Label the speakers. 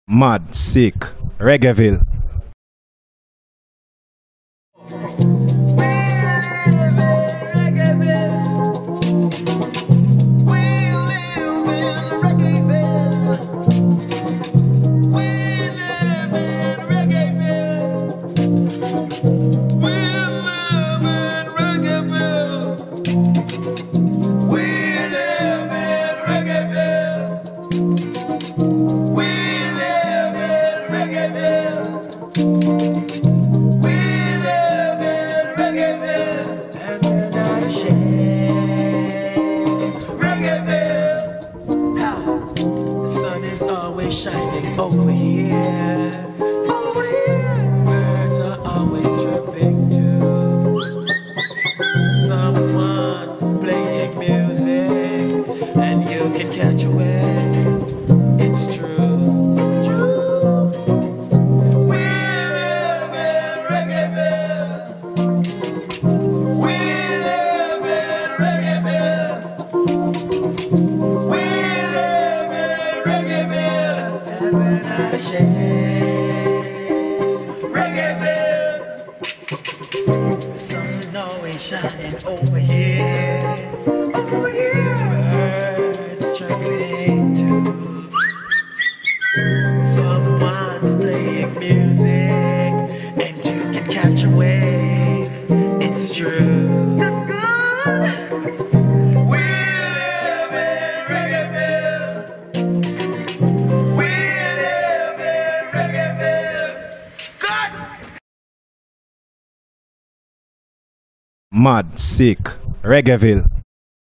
Speaker 1: Mad, sick, Reggaeville.
Speaker 2: Shining over here. Birds are always chirping too. Someone's playing music, and you can catch a wave. It's true. It's true. We live in Reggaeville. We live in Reggaeville. We live in Reggaeville. Reggaeville. Sun always shining over here. Over here. Birds chirping too. Someone's playing music, and you can catch a wave. It's true. That's good. We live in Reggaeville.
Speaker 1: Mad, sick, Reggaeville.